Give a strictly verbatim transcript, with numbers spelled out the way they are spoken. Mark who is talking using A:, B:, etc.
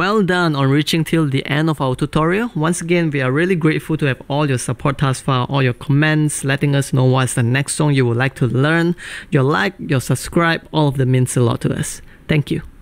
A: Well done on reaching till the end of our tutorial. Once again, we are really grateful to have all your support thus far, all your comments, letting us know what's the next song you would like to learn. Your like, your subscribe, all of them means a lot to us. Thank you.